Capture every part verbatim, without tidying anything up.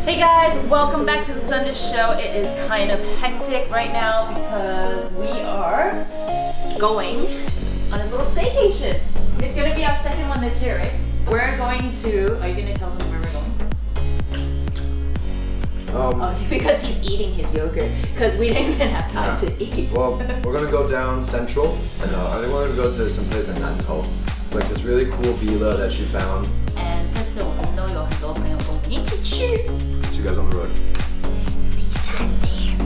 Hey guys, welcome back to the Sunday show. It is kind of hectic right now because we are going on a little staycation. It's gonna be our second one this year, right? We're going to, are you gonna tell them where we're going? Um, oh, because he's eating his yogurt, because we didn't even have time yeah. to eat. Well, we're gonna go down Central, and uh, I think we're gonna go to some place in Nantou. It's like this really cool villa that she found. And 这次我们都有很多朋友跟我们一起去。 See you guys on the road. See you guys there.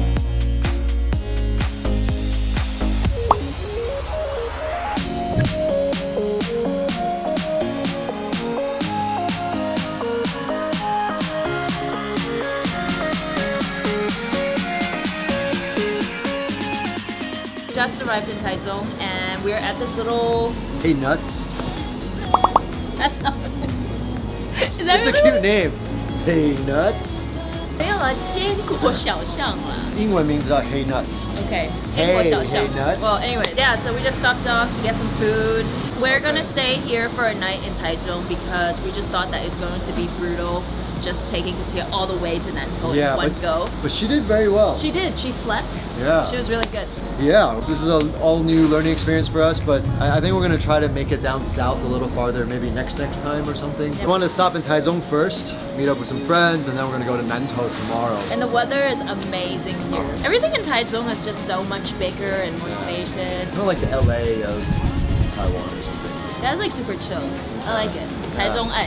Just arrived in Taichung and we're at this little... Hey Nuts. That's not... Is that That's really a cute what... name. Hey Nuts. 没有啦，坚果小巷啦。 英文名字叫 Hey Nuts. Okay, 坚果小巷。 Hey, hey Nuts. Well, anyway, yeah, so we just stopped off to get some food. We're gonna stay here for a night in Taichung because we just thought that it's going to be brutal just taking Katia all the way to Nantou Yeah, in one but, go. But she did very well. She did, she slept. Yeah. She was really good. Yeah, this is an all new learning experience for us, but I, I think we're gonna try to make it down south a little farther, maybe next next time or something. Yep. We want to stop in Taichung first, meet up with some friends, and then we're gonna go to Nantou tomorrow. And the weather is amazing here. Everything in Taichung is just so much bigger and more spacious. It's not like the L A of Taiwan or something. That's like super chill. I like it. Taichung爱.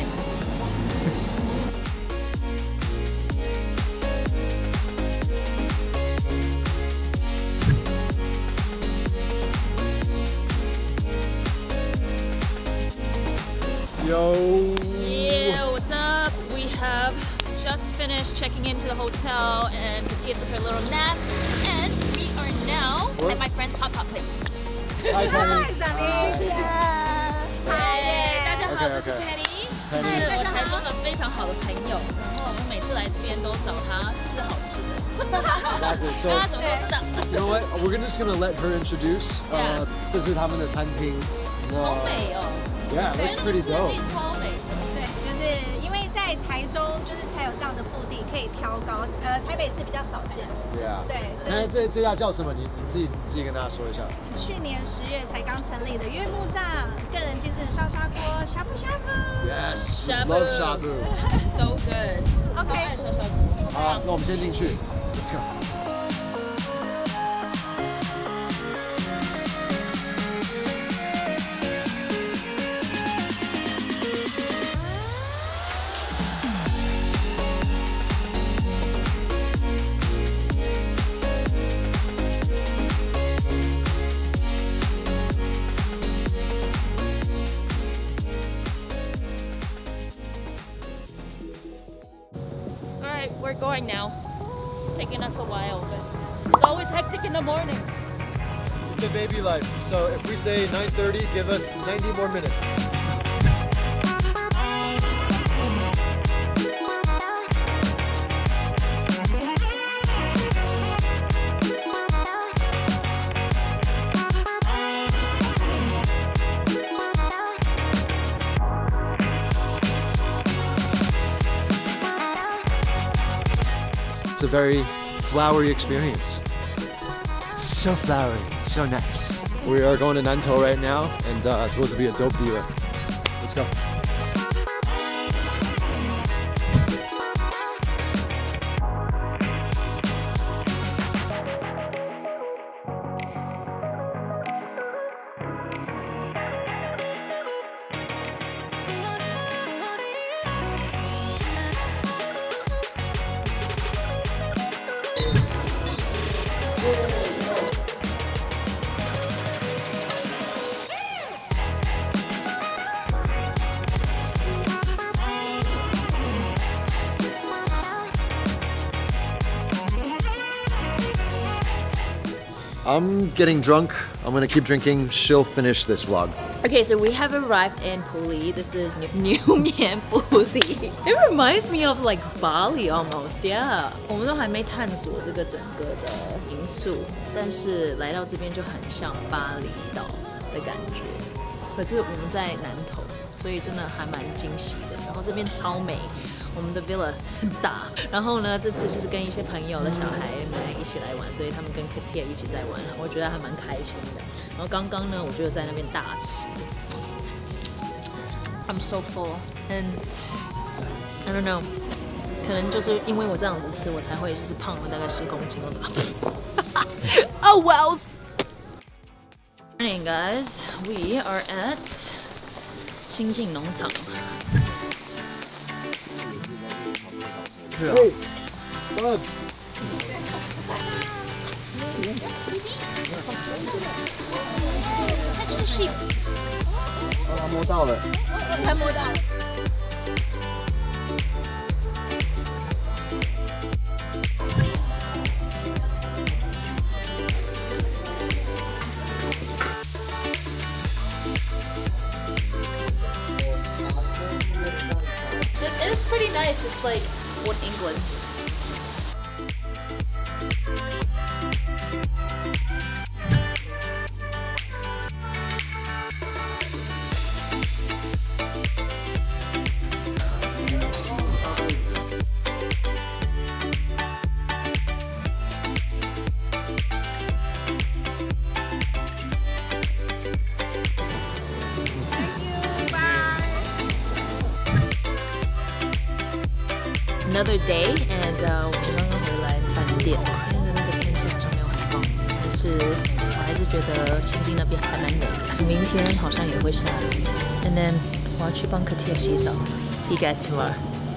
Yo! Yeah, what's up? We have just finished checking into the hotel and Katia took her little nap. And we are now What? at my friend's hot pot place. Hi, Penny. Hi, 大家好， Okay, 这是 okay. Penny， Penny. 是我台中的非常好的朋友。然后我们每次来这边都找她吃好吃的。 Exactly. So, 大家什么都知道。 you know what? We're just gonna let her introduce. Yeah. Uh, 这是他们的餐厅。 好美哦。 Yeah, it looks pretty dope. 超美。 对，就是因为在台中，就是才有这样的腹地可以挑高，呃，台北市比较少见。 Yeah. 对， 那这这家叫什么？你你自己自己跟大家说一下。 去年十月才刚成立的月木藏个人精致刷刷锅，shabu shabu。 Yes. Shabu. Love shabu. So good. OK 超爱小小锅。 好啊，那我们先进去。Let's go. Alright, we're going now. It's taking us a while, but it's always hectic in the mornings. It's the baby life. So if we say nine thirty, give us ninety more minutes. It's a very flowery experience. So flowery, so nice. We are going to Nantou right now, and uh, it's supposed to be a dope villa. Let's go. I'm getting drunk. I'm gonna keep drinking. She'll finish this vlog. Okay, so we have arrived in Puli. This is New Mian Puli. It reminds me of like Bali almost, yeah. 我们都还没探索这个整个的民宿，但是来到这边就很像巴厘岛的感觉。可是我们在南投，所以真的还蛮惊喜的。然后这边超美， 我们的 villa 很大，然后呢，这次就是跟一些朋友的小孩们一起来玩，所以他们跟 Katia 一起在玩，我觉得还蛮开心的。然后刚刚呢，我就在那边大吃。I'm so full and I don't know， 可能就是因为我这样子吃，我才会就是胖了大概十公斤了吧。Oh well. Morning guys, we are at 清境农场。 是啊。Bud. 它吃 sheep。 哦，他摸到了。 他摸到了。It is pretty nice. It's like Old England. Another day, and 呃，我们刚刚回来饭店，现在那个天气好像没有很棒，但是我还是觉得清境那边还蛮冷的。明天好像也会下雨。And then 我要去帮Katia洗澡。See you guys tomorrow.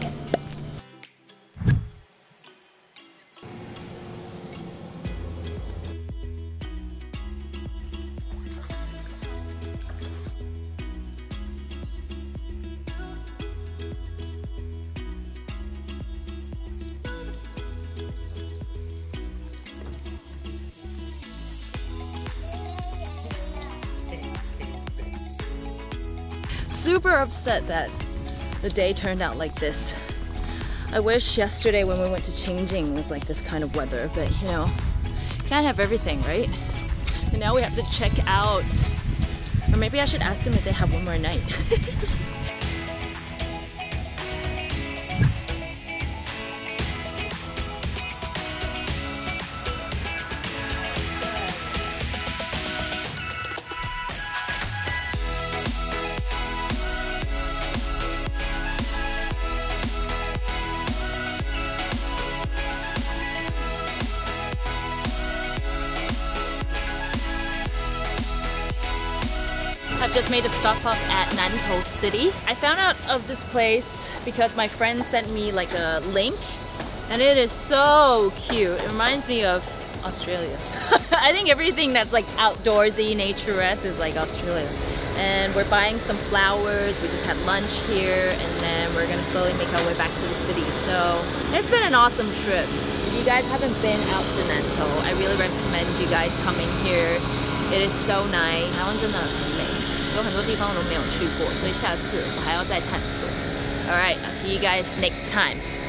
Super upset that the day turned out like this. I wish yesterday when we went to Qingjing was like this kind of weather, but you know, can't have everything, right? And now we have to check out. Or maybe I should ask them if they have one more night. I've just made a stop off at Nantou City. I found out of this place because my friend sent me like a link, and it is so cute. It reminds me of Australia. I think everything that's like outdoorsy, naturesque is like Australia. And we're buying some flowers. We just had lunch here, and then we're gonna slowly make our way back to the city. So it's been an awesome trip. If you guys haven't been out to Nantou, I really recommend you guys coming here. It is so nice. 台湾真的很美，有很多地方我都没有去过，所以下次我还要再探索。All right, I'll see you guys next time.